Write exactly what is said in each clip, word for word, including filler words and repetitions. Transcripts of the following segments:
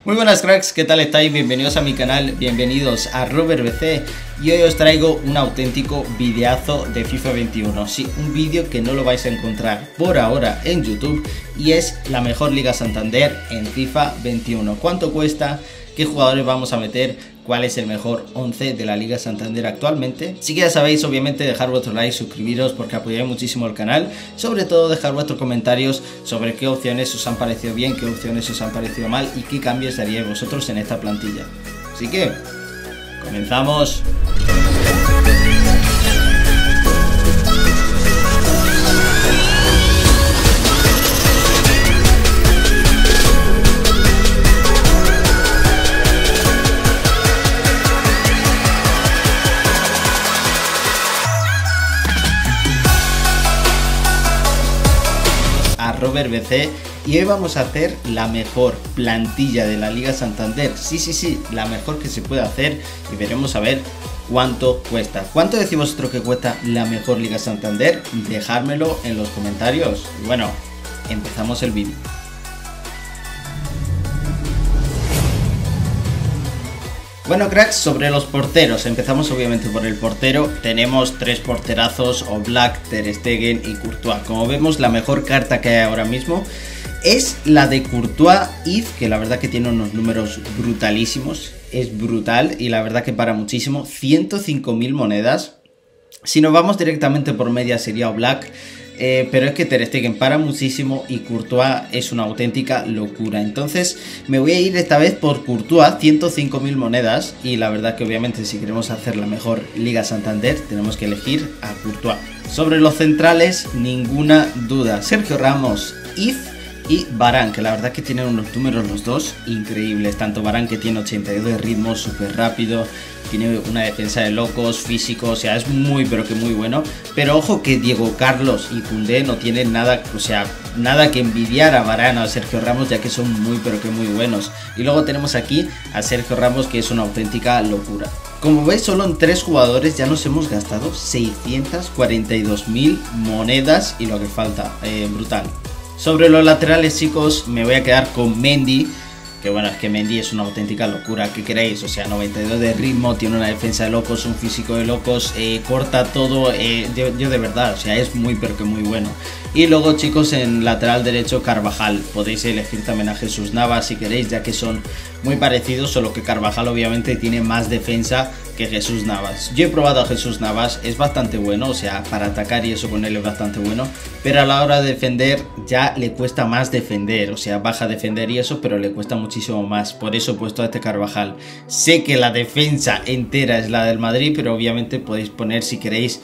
Muy buenas cracks, ¿qué tal estáis? Bienvenidos a mi canal, bienvenidos a RobertBC y hoy os traigo un auténtico videazo de FIFA veintiuno. Sí, un vídeo que no lo vais a encontrar por ahora en YouTube y es la mejor Liga Santander en FIFA veintiuno. ¿Cuánto cuesta? ¿Qué jugadores vamos a meter? ¿Cuál es el mejor once de la Liga Santander actualmente? Si que ya sabéis, obviamente dejar vuestro like, suscribiros porque apoyáis muchísimo el canal. Sobre todo dejar vuestros comentarios sobre qué opciones os han parecido bien, qué opciones os han parecido mal y qué cambios daríais vosotros en esta plantilla. Así que, comenzamos. RobertBC y hoy vamos a hacer la mejor plantilla de la Liga Santander. Sí, sí, sí, la mejor que se puede hacer y veremos a ver cuánto cuesta. ¿Cuánto decís vosotros que cuesta la mejor Liga Santander? Dejármelo en los comentarios. Y bueno, empezamos el vídeo. Bueno cracks, sobre los porteros, empezamos obviamente por el portero. Tenemos tres porterazos, Oblak, Ter Stegen y Courtois. Como vemos, la mejor carta que hay ahora mismo es la de Courtois If, que la verdad que tiene unos números brutalísimos. Es brutal y la verdad que para muchísimo, ciento cinco mil monedas. Si nos vamos directamente por media sería Oblak. Eh, pero es que Ter Stegen para muchísimo y Courtois es una auténtica locura. Entonces me voy a ir esta vez por Courtois, ciento cinco mil monedas. Y la verdad que obviamente si queremos hacer la mejor Liga Santander tenemos que elegir a Courtois. Sobre los centrales, ninguna duda, Sergio Ramos, If y Varane, que la verdad que tienen unos números los dos increíbles. Tanto Varane, que tiene ochenta y dos de ritmo, súper rápido, tiene una defensa de locos, físico, o sea, es muy pero que muy bueno. Pero ojo que Diego Carlos y Koundé no tienen nada, o sea, nada que envidiar a Varane o a Sergio Ramos, ya que son muy pero que muy buenos. Y luego tenemos aquí a Sergio Ramos, que es una auténtica locura. Como veis, solo en tres jugadores ya nos hemos gastado seiscientas cuarenta y dos mil monedas y lo que falta, eh, brutal. Sobre los laterales, chicos, me voy a quedar con Mendy. Que bueno, es que Mendy es una auténtica locura, ¿qué queréis? O sea, noventa y dos de ritmo, tiene una defensa de locos, un físico de locos, eh, corta todo, eh, yo, yo de verdad, o sea, es muy pero que muy bueno. Y luego, chicos, en lateral derecho, Carvajal. Podéis elegir también a Jesús Navas si queréis, ya que son muy parecidos, solo que Carvajal obviamente tiene más defensa que Jesús Navas. Yo he probado a Jesús Navas, es bastante bueno, o sea, para atacar y eso con él es bastante bueno, pero a la hora de defender ya le cuesta más defender, o sea, baja a defender y eso, pero le cuesta muchísimo más. Por eso he puesto a este Carvajal. Sé que la defensa entera es la del Madrid, pero obviamente podéis poner, si queréis,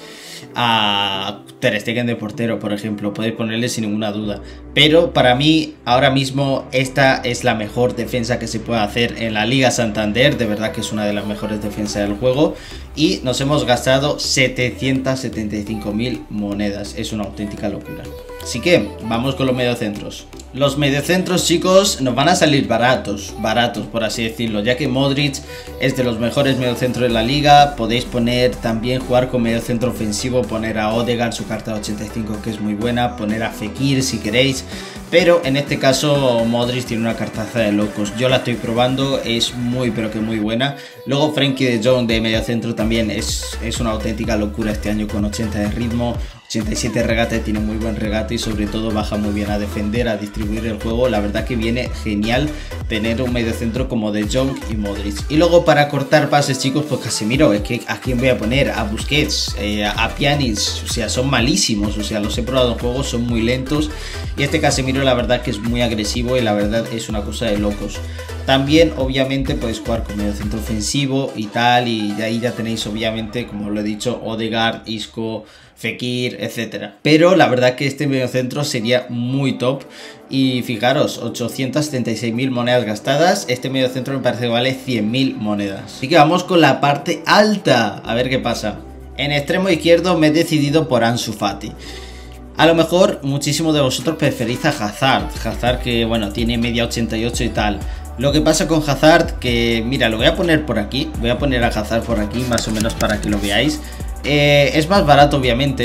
a Ter Stegen de portero, por ejemplo, podéis ponerle sin ninguna duda. Pero para mí, ahora mismo, esta es la mejor defensa que se puede hacer en la Liga Santander. De verdad que es una de las mejores defensas del juego. Y nos hemos gastado setecientas setenta y cinco mil monedas. Es una auténtica locura. Así que vamos con los mediocentros. Los mediocentros, chicos, nos van a salir baratos, baratos por así decirlo, ya que Modric es de los mejores mediocentros de la liga. Podéis poner también, jugar con mediocentro ofensivo, poner a Odegaard, su carta de ochenta y cinco que es muy buena, poner a Fekir si queréis. Pero en este caso Modric tiene una cartaza de locos, yo la estoy probando, es muy pero que muy buena. Luego Frenkie de Jong de mediocentro también es, es una auténtica locura este año con ochenta de ritmo, ochenta y siete de regate, tiene muy buen regate y sobre todo baja muy bien a defender, a distribuir el juego. La verdad que viene genial tener un mediocentro como de Jong y Modric. Y luego para cortar pases, chicos, pues Casemiro, es que ¿a quién voy a poner? A Busquets, eh, a Pjanic, o sea, son malísimos, o sea, los he probado en juegos, son muy lentos. Y este Casemiro la verdad que es muy agresivo y la verdad es una cosa de locos. También obviamente podéis jugar con mediocentro ofensivo y tal, y de ahí ya tenéis obviamente, como lo he dicho, Odegaard, Isco, Fekir, etcétera. Pero la verdad que este mediocentro sería muy top. Y fijaros, ochocientas setenta y seis mil monedas gastadas. Este mediocentro me parece que vale cien mil monedas. Así que vamos con la parte alta, a ver qué pasa. En extremo izquierdo me he decidido por Ansu Fati. A lo mejor muchísimos de vosotros preferís a Hazard. Hazard que bueno, tiene media ochenta y ocho y tal. Lo que pasa con Hazard, que mira, lo voy a poner por aquí. Voy a poner a Hazard por aquí, más o menos para que lo veáis. Eh, es más barato obviamente,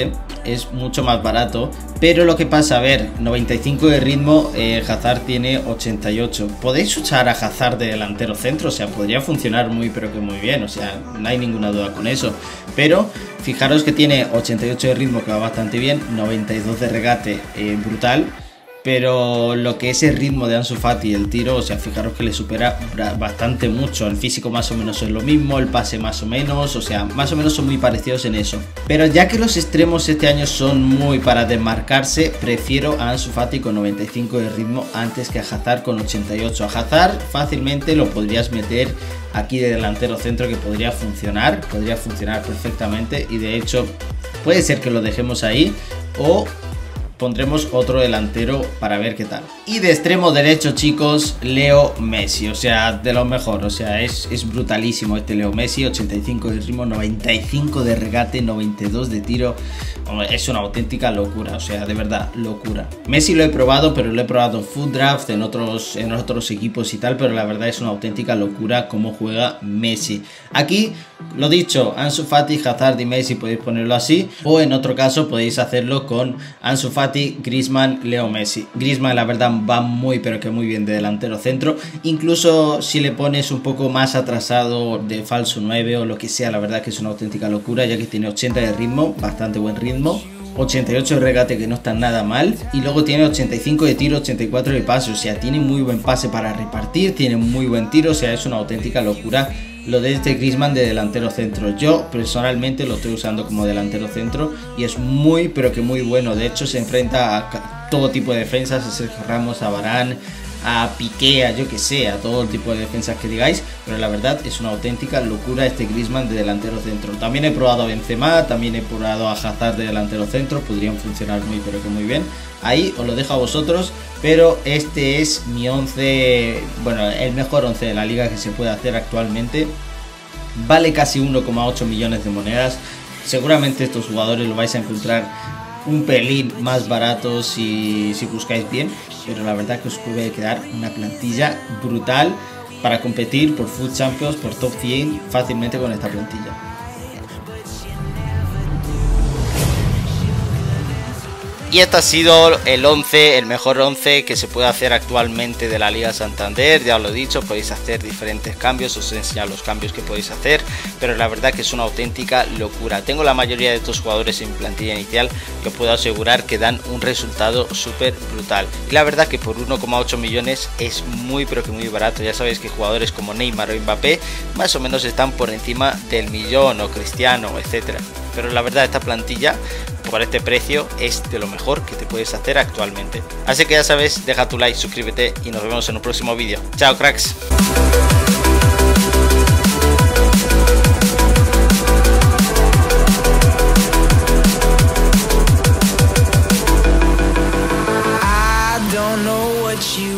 es mucho más barato, pero lo que pasa, a ver, noventa y cinco de ritmo, eh, Hazard tiene ochenta y ocho. Podéis usar a Hazard de delantero centro, o sea, podría funcionar muy pero que muy bien, o sea, no hay ninguna duda con eso, pero fijaros que tiene ochenta y ocho de ritmo, que va bastante bien, noventa y dos de regate, eh, brutal. Pero lo que es el ritmo de Ansu Fati y el tiro, o sea, fijaros que le supera bastante mucho. El físico más o menos es lo mismo, el pase más o menos, o sea, más o menos son muy parecidos en eso. Pero ya que los extremos este año son muy para desmarcarse, prefiero a Ansu Fati con noventa y cinco de ritmo antes que a Hazard con ochenta y ocho. A Hazard fácilmente lo podrías meter aquí de delantero centro, que podría funcionar, podría funcionar perfectamente, y de hecho puede ser que lo dejemos ahí o pondremos otro delantero para ver qué tal. Y de extremo derecho, chicos, Leo Messi, o sea, de lo mejor, o sea, es, es brutalísimo este Leo Messi, ochenta y cinco de ritmo, noventa y cinco de regate, noventa y dos de tiro. Es una auténtica locura, o sea, de verdad, locura. Messi lo he probado, pero lo he probado en Foot Draft, en otros, en otros equipos y tal, pero la verdad es una auténtica locura cómo juega Messi. Aquí, lo dicho, Ansu Fati, Hazard y Messi podéis ponerlo así, o en otro caso podéis hacerlo con Ansu Fati, Griezmann, Leo Messi. Griezmann la verdad va muy pero que muy bien de delantero centro, incluso si le pones un poco más atrasado de falso nueve o lo que sea, la verdad que es una auténtica locura, ya que tiene ochenta de ritmo, bastante buen ritmo, ochenta y ocho de regate, que no está nada mal, y luego tiene ochenta y cinco de tiro, ochenta y cuatro de pase, o sea, tiene muy buen pase para repartir, tiene muy buen tiro, o sea, es una auténtica locura lo de este Griezmann de delantero centro. Yo personalmente lo estoy usando como delantero centro y es muy pero que muy bueno. De hecho se enfrenta a todo tipo de defensas, a Sergio Ramos, a Varane, a Piqué, a yo que sé, a todo el tipo de defensas que digáis, pero la verdad es una auténtica locura este Griezmann de delantero centro. También he probado a Benzema, también he probado a Hazard de delantero centro, podrían funcionar muy pero que muy bien. Ahí os lo dejo a vosotros, pero este es mi once, bueno, el mejor once de la liga que se puede hacer actualmente. Vale casi uno coma ocho millones de monedas. Seguramente estos jugadores lo vais a encontrar un pelín más baratos si, si buscáis bien, pero la verdad que os puede quedar una plantilla brutal para competir por Foot Champions, por Top cien fácilmente con esta plantilla. Y este ha sido el once, el mejor once que se puede hacer actualmente de la Liga Santander. Ya lo he dicho, podéis hacer diferentes cambios, os he enseñado los cambios que podéis hacer, pero la verdad que es una auténtica locura. Tengo la mayoría de estos jugadores en plantilla inicial que os puedo asegurar que dan un resultado súper brutal. Y la verdad que por uno coma ocho millones es muy pero que muy barato. Ya sabéis que jugadores como Neymar o Mbappé más o menos están por encima del millón, o Cristiano, etcétera. Pero la verdad esta plantilla por este precio es de lo mejor que te puedes hacer actualmente. Así que ya sabes, deja tu like, suscríbete y nos vemos en un próximo vídeo. Chao, cracks. I don't know what you